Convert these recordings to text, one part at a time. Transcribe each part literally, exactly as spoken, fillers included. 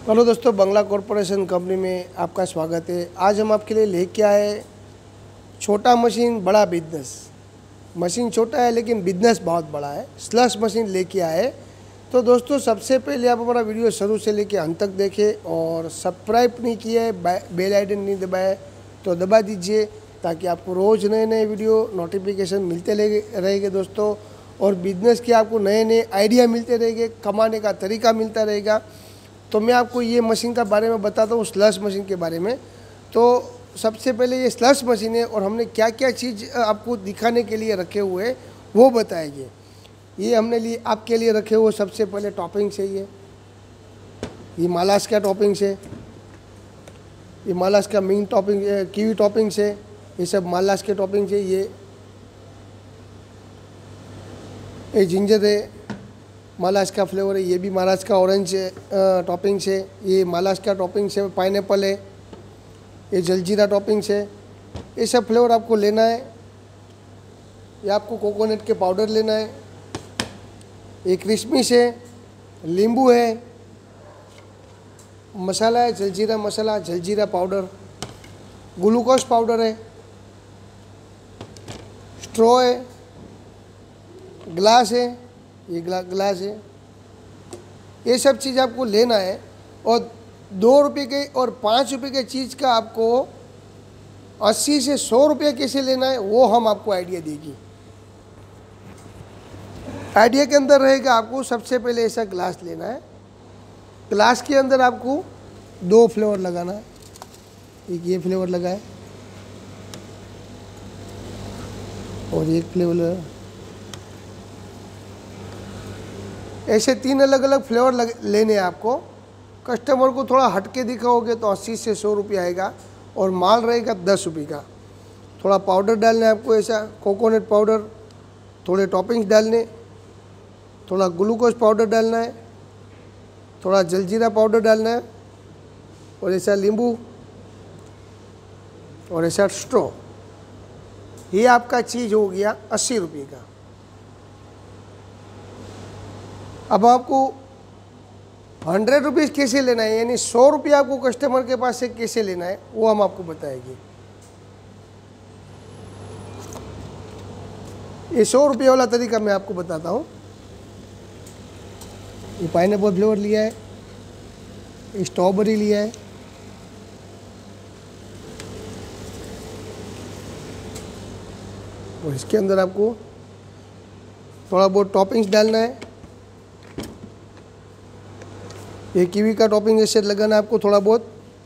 Hello दोस्तों, बंगला corporation company में आपका स्वागत है। आज हम आपके लिए लेके आए छोटा मशीन बड़ा बिजनेस। मशीन छोटा है लेकिन बिजनेस बहुत बड़ा है। स्लश मशीन लेके आए। तो दोस्तों, सबसे पहले आप हमारा वीडियो शुरू से लेके अंत तक देखें और सब्सक्राइब नहीं किया है, बेल आइकन नहीं दबाए तो दबा दीजिए ताकि आपको रोज़ नए नए वीडियो नोटिफिकेशन मिलते रहेंगे दोस्तों। और बिजनेस के आपको नए नए आइडिया मिलते रहेंगे, कमाने का तरीका मिलता रहेगा। तो मैं आपको ये मशीन का बारे में बताता हूँ, स्लश मशीन के बारे में। तो सबसे पहले ये स्लश मशीन है और हमने क्या क्या चीज़ आपको दिखाने के लिए रखे हुए हैं वो बताएंगे। ये हमने लिए आपके लिए रखे हुए सबसे पहले टॉपिंग्स है। ये ये मालास का टॉपिंग्स है, ये मालास का मिंग टॉपिंग, कीवी टॉपिंग्स है, ये सब मालास के टॉपिंग्स है। ये ये जिंजर है, महाराष्ट्र का फ्लेवर है। ये भी महाराष्ट्र का ऑरेंज टॉपिंग्स है। ये महाराष्ट्र का टॉपिंग्स है, पाइनएप्पल है, ये जलजीरा टॉपिंग्स है। ये सब फ्लेवर आपको लेना है। ये आपको कोकोनट के पाउडर लेना है। ये क्रिसमिस है, नींबू है, मसाला है jaljeera masala, jaljeera powder, glucose powder है, स्ट्रॉ है, ग्लास है, ये ग्ला, ग्लास है। ये सब चीज़ आपको लेना है। और दो रुपये के और पाँच रुपये के चीज़ का आपको अस्सी से सौ रुपये कैसे लेना है वो हम आपको आइडिया देगी। आइडिया के अंदर रहेगा आपको सबसे पहले ऐसा ग्लास लेना है। ग्लास के अंदर आपको दो फ्लेवर लगाना है। एक ये फ्लेवर लगाए और एक फ्लेवर, ऐसे तीन अलग अलग फ्लेवर लग, लेने हैं आपको। कस्टमर को थोड़ा हटके दिखाओगे तो अस्सी से सौ रुपये आएगा और माल रहेगा दस रुपये का। थोड़ा पाउडर डालना है आपको, ऐसा कोकोनट पाउडर, थोड़े टॉपिंग्स डालने, थोड़ा ग्लूकोज पाउडर डालना है, थोड़ा जलजीरा पाउडर डालना है और ऐसा नींबू और ऐसा स्ट्रॉ। ये आपका चीज़ हो गया अस्सी रुपये का। अब आपको हंड्रेड रुपीज़ कैसे लेना है, यानी सौ रुपये आपको कस्टमर के पास से कैसे लेना है वो हम आपको बताएंगे। ये सौ रुपये वाला तरीका मैं आपको बताता हूँ। ये पाइनएप्पल फ्लेवर लिया है, ये स्ट्रॉबेरी लिया है, और इसके अंदर आपको थोड़ा बहुत टॉपिंग्स डालना है। ये कीवी का टॉपिंग ऐसे लगाना है आपको, थोड़ा बहुत,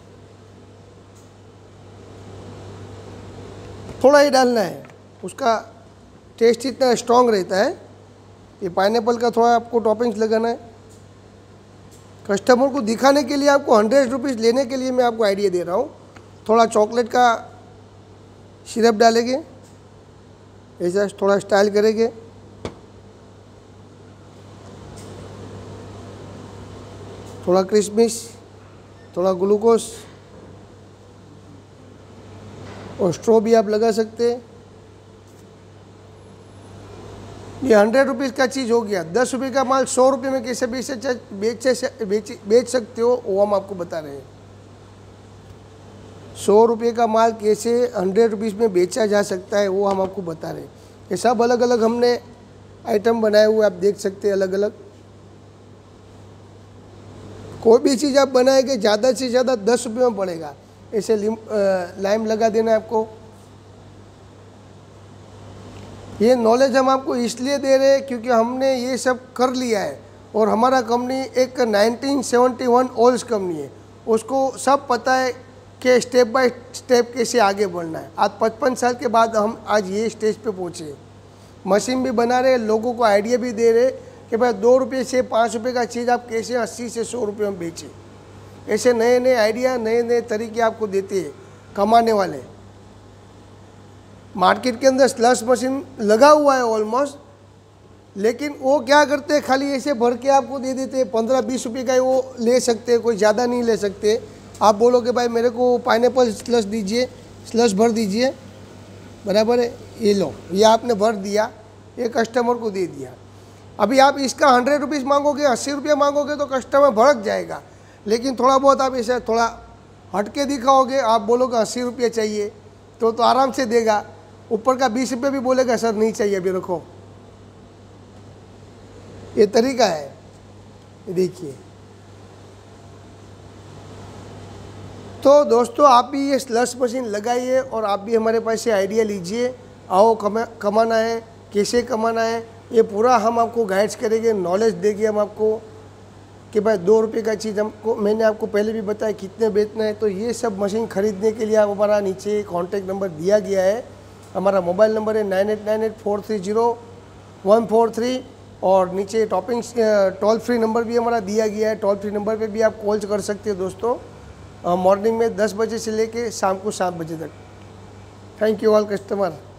थोड़ा ही डालना है, उसका टेस्ट इतना स्ट्रॉन्ग रहता है। ये पाइनएप्पल का थोड़ा आपको टॉपिंग्स लगाना है। कस्टमर को दिखाने के लिए आपको हंड्रेड रुपीज़ लेने के लिए मैं आपको आइडिया दे रहा हूँ। थोड़ा चॉकलेट का सिरप डालेंगे, ऐसा थोड़ा स्टाइल करेंगे, थोड़ा क्रिसमिस, थोड़ा ग्लूकोज और स्ट्रॉ भी आप लगा सकते हैं। ये हंड्रेड रुपीज़ का चीज़ हो गया। दस रुपये का माल सौ रुपये में कैसे बेच बेच बेच बेच सकते हो वो हम आपको बता रहे हैं। सौ रुपये का माल कैसे हंड्रेड रुपीज़ में बेचा जा सकता है वो हम आपको बता रहे हैं। ये सब अलग अलग हमने आइटम बनाए हुए आप देख सकते हैं, अलग अलग। कोई भी चीज़ आप बनाएंगे ज़्यादा से ज़्यादा दस रुपये में पड़ेगा। ऐसे लाइम लगा देना है आपको। ये नॉलेज हम आपको इसलिए दे रहे हैं क्योंकि हमने ये सब कर लिया है और हमारा कंपनी एक nineteen seventy one old company है। उसको सब पता है कि स्टेप बाय स्टेप कैसे आगे बढ़ना है। आज पचपन साल के बाद हम आज ये स्टेज पे पहुँचे। मशीन भी बना रहे, लोगों को आइडिया भी दे रहे कि भाई दो रुपये से पाँच रुपये का चीज़ आप कैसे अस्सी से सौ रुपये में बेचें। ऐसे नए नए आइडिया, नए नए तरीके आपको देते हैं कमाने वाले। मार्केट के अंदर स्लश मशीन लगा हुआ है ऑलमोस्ट, लेकिन वो क्या करते हैं, खाली ऐसे भर के आपको दे देते हैं। पंद्रह बीस रुपये का वो ले सकते हैं, कोई ज़्यादा नहीं ले सकते। आप बोलोगे भाई मेरे को पाइनएप्पल स्लश दीजिए, स्लश भर दीजिए, बराबर है, ये लो, ये आपने भर दिया, ये कस्टमर को दे दिया। अभी आप इसका हंड्रेड रुपीज़ मांगोगे, अस्सी रुपये मांगोगे तो कस्टमर भड़क जाएगा। लेकिन थोड़ा बहुत आप ऐसा थोड़ा हट के दिखाओगे, आप बोलोगे अस्सी रुपये चाहिए तो तो आराम से देगा। ऊपर का बीस रुपये भी बोलेगा सर नहीं चाहिए अभी रखो। ये तरीका है, देखिए। तो दोस्तों आप भी ये स्लश मशीन लगाइए और आप भी हमारे पास से आइडिया लीजिए। आओ कमा कमाना है, कैसे कमाना है, ये पूरा हम आपको गाइड्स करेंगे, नॉलेज देंगे हम आपको कि भाई दो रुपये का चीज़ हमको, मैंने आपको पहले भी बताया कितने बेचना है। तो ये सब मशीन ख़रीदने के लिए आप हमारा नीचे कॉन्टैक्ट नंबर दिया गया है। हमारा मोबाइल नंबर है nine eight nine eight four three zero one four three और नीचे टॉपिंग टोल फ्री नंबर भी हमारा दिया गया है। टोल फ्री नंबर पे भी आप कॉल कर सकते हो दोस्तों, मॉर्निंग में दस बजे से लेके शाम को सात बजे तक। Thank you all customer.